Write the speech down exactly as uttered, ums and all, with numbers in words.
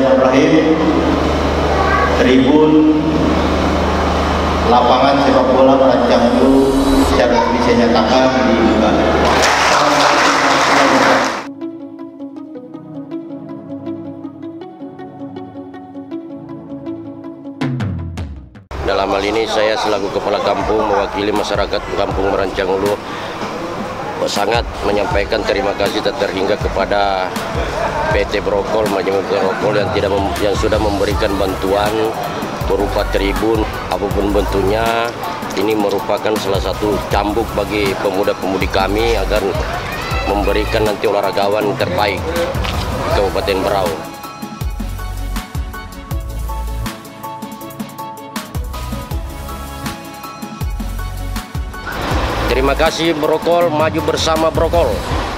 Bismillahirrahmanirrahim. Tribun lapangan sepak bola Merancang Ulu secara resmi saya nyatakan dibuka. Dalam hal ini saya selaku kepala kampung mewakili masyarakat kampung Merancang Ulu sangat menyampaikan terima kasih tak terhingga kepada P T Brokol Manajemen Brokol yang tidak mem, yang sudah memberikan bantuan berupa tribun apapun bentuknya. Ini merupakan salah satu cambuk bagi pemuda-pemudi kami agar memberikan nanti olahragawan terbaik Kabupaten Berau. Terima kasih Brokol, maju bersama Brokol.